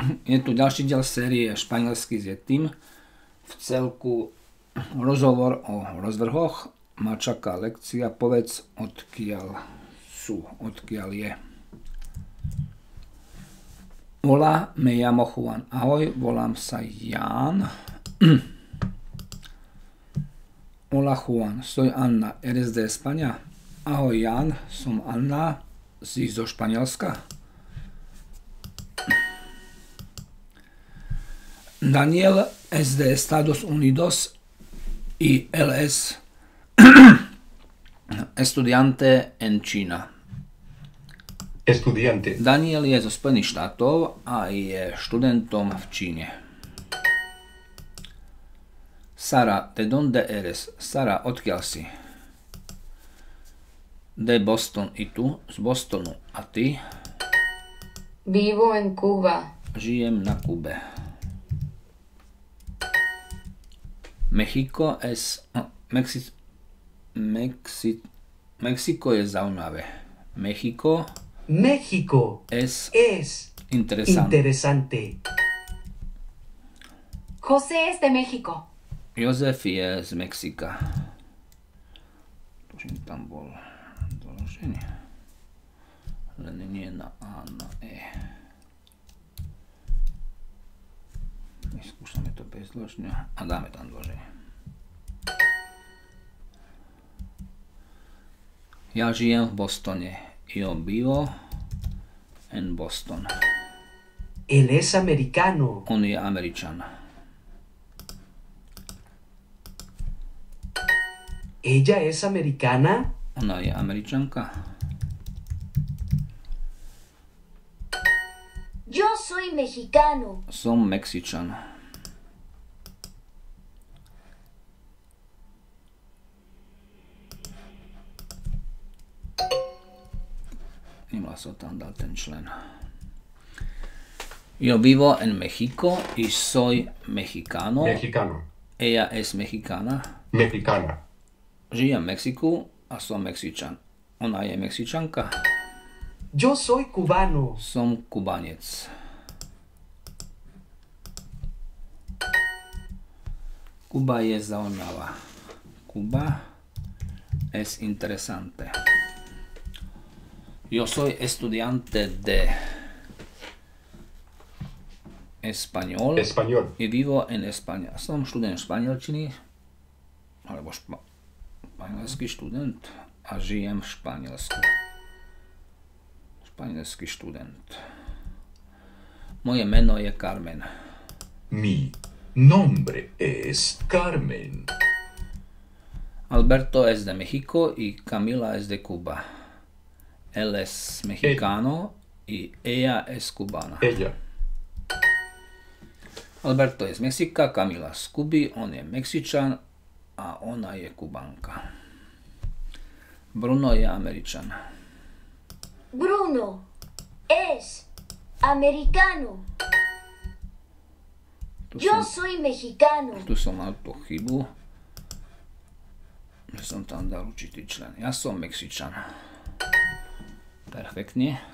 Je tu ďalší diel série Španielsky s Yetim. V celku rozhovor o rozvrhoch. Ma čaká lekcia. Povedz, odkiaľ sú, odkiaľ je. Hola, me llamo Juan. Ahoj, volám sa Jan. Hola Juan, soy Anna. ¿Eres de España? Ahoj Jan, som Anna. Si zo Španielska? Daniel es de Estados Unidos y él es estudiante en China. Estudiante. Daniel je zo Spojených štátov a je študentom v Číne. Sara, ¿de dónde eres? Sara, odkiaľ si? De Boston. ¿Y tú? Z Bostonu. A ty? Vivo en Cuba. Žijem na Kube. México es... México je zaujímavé. México es interesante. José es de México. Jozef je z Mexika. Tuším, tam bol doložený. Len nie na A, na E. Skúšame to bez dĺžňa a dáme tam dĺženie. Ja žijem v Bostone. Yo vivo en Boston. Él es americano. On je Američan. ¿Ella es americana? Ona je Američanka. Yo soy mexicano. Som Mexičan. Nemá sa tam dať ten člen. Yo vivo en México y soy mexicano. Mexicano. Ella es mexicana. Mexicana. Žijem v Mexiku a som Mexičan. Ona je Mexičanka. Yo soy cubano. Som Kubanec. Kuba je zaujímavá. Cuba es interesante. Yo soy estudiante de español. Español. Y vivo en España. Som študent španielčiny, alebo španielský študent a žijem v Španielsku. Španielský študent. Moje meno je Carmen. Mi nombre es Carmen. Alberto es de México y Camila es de Cuba. Él es mexicano y ella es cubana. Ella. Alberto je z Mexika, Camila z Kuby, on je Mexičan a ona je Kubanka. Bruno je Američan. Bruno es americano. Yo soy mexicano. Tu som mal tú chybu, že som tam dal určitý člen. Ja som Mexičan. Perfektne.